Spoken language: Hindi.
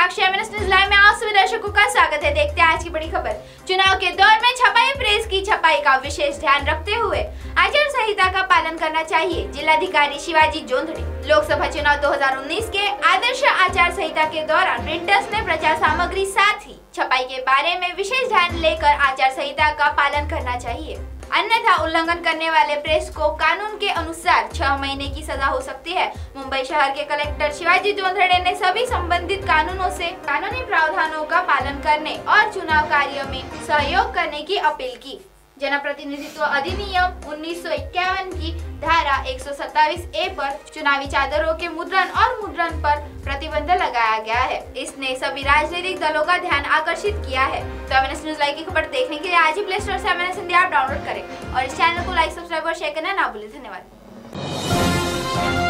साक्षी एमएनएस न्यूज़ लाइव में आप सभी दर्शकों का स्वागत है। देखते हैं आज की बड़ी खबर। चुनाव के दौर में छपाई प्रेस की छपाई का विशेष ध्यान रखते हुए आचार संहिता का पालन करना चाहिए। जिलाधिकारी शिवाजी जोंधड़ी। लोकसभा चुनाव 2019 के आदर्श आचार संहिता के दौरान प्रिंटर्स ने प्रचार सामग्री साथ ही छपाई के बारे में विशेष ध्यान लेकर आचार संहिता का पालन करना चाहिए, अन्यथा उल्लंघन करने वाले प्रेस को कानून के अनुसार 6 महीने की सजा हो सकती है। मुंबई शहर के कलेक्टर शिवाजी जोंधड़े ने सभी संबंधित कानूनों से कानूनी प्रावधानों का पालन करने और चुनाव कार्य में सहयोग करने की अपील की। जनप्रतिनिधित्व अधिनियम 1951 की धारा 127A पर चुनावी चादरों के मुद्रण और मुद्रण पर प्रतिबंध लगाया गया है। इसने सभी राजनीतिक दलों का ध्यान आकर्षित किया है। तो एमएनएस न्यूज़ लाइव की खबर देखने के लिए आज ही प्ले स्टोर से एमएनएस इंडिया ऐप डाउनलोड करें और इस चैनल को लाइक, सब्सक्राइब और शेयर करना ना भूलें। धन्यवाद।